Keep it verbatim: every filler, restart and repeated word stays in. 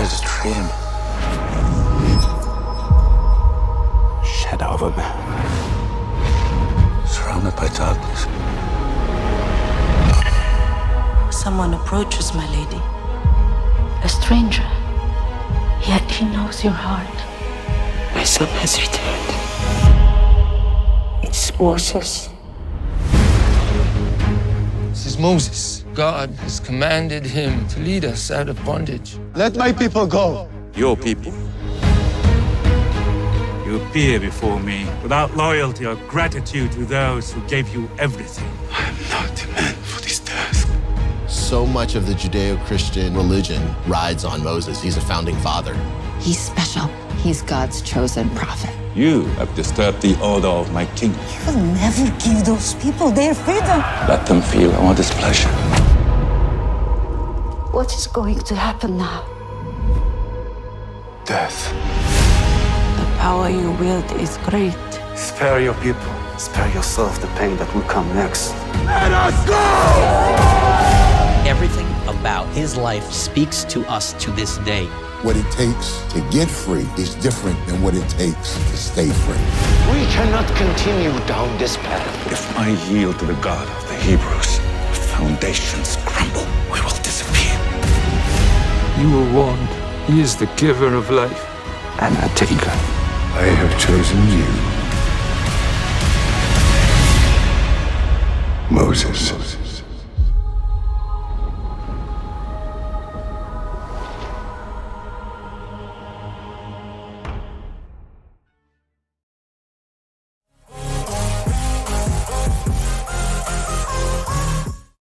was a dream. Shadow of a man. Surrounded by darkness. Someone approaches my lady. A stranger. Yet he knows your heart. My son has returned. It's Moses. This is Moses. God has commanded him to lead us out of bondage. Let my people go. Your people. You appear before me without loyalty or gratitude to those who gave you everything. I am not the man for this task. So much of the Judeo-Christian religion rides on Moses. He's a founding father. He's special. He's God's chosen prophet. You have disturbed the order of my king. You will never give those people their freedom. Let them feel our displeasure. What is going to happen now? Death. The power you wield is great. Spare your people. Spare yourself the pain that will come next. Let us go! Everything about his life speaks to us to this day. What it takes to get free is different than what it takes to stay free. We cannot continue down this path. If I yield to the God of the Hebrews, the foundations crumble. We will disappear. You were warned. He is the giver of life and a taker. I have chosen you, Moses.